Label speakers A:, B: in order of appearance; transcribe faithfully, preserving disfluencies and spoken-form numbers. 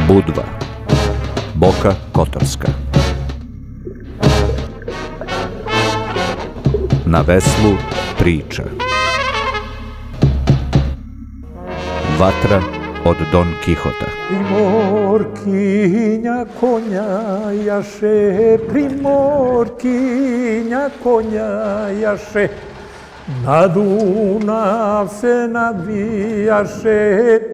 A: Budva, Boka Kotorska. Na veslu priča. Vatra od Don Kihota.
B: Primorkinja konja jaše, primorkinja konja jaše, na Dunav se nadvijaše.